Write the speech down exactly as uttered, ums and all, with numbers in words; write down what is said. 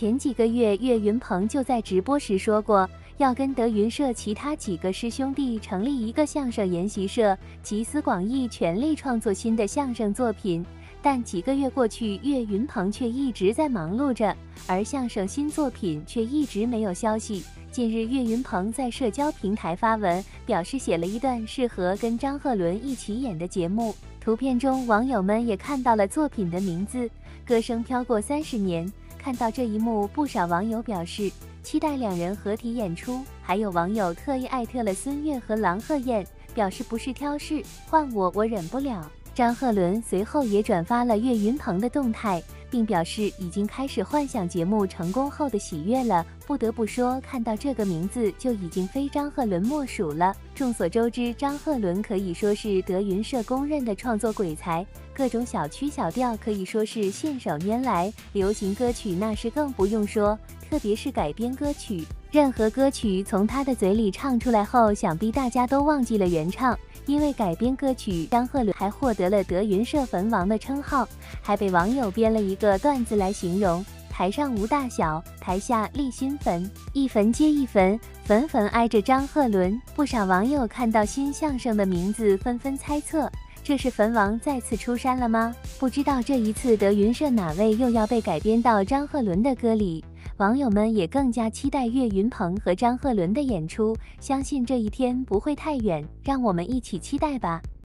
前几个月，岳云鹏就在直播时说过，要跟德云社其他几个师兄弟成立一个相声研习社，集思广益，全力创作新的相声作品。但几个月过去，岳云鹏却一直在忙碌着，而相声新作品却一直没有消息。近日，岳云鹏在社交平台发文，表示写了一段适合跟张鹤伦一起演的节目。图片中，网友们也看到了作品的名字《歌声飘过三十年》。看到这一幕，不少网友表示期待两人合体演出，还有网友特意艾特了孙越和郎鹤燕，表示不是挑事，换我我忍不了。张鹤伦随后也转发了岳云鹏的动态，并表示已经开始幻想节目成功后的喜悦了。不得不说，看到这个名字就已经非张鹤伦莫属了。众所周知，张鹤伦可以说是德云社公认的创作鬼才，各种小曲小调可以说是信手拈来，流行歌曲那是更不用说，特别是改编歌曲。任何歌曲从他的嘴里唱出来后，想必大家都忘记了原唱。因为改编歌曲，张鹤伦还获得了德云社坟王的称号，还被网友编了一个段子来形容：台上无大小，台下立新坟，一坟接一坟，坟坟挨着张鹤伦。不少网友看到新相声的名字，纷纷猜测，这是坟王再次出山了吗？不知道这一次德云社哪位又要被改编到张鹤伦的歌里。网友们也更加期待岳云鹏和张鹤伦的演出，相信这一天不会太远，让我们一起期待吧。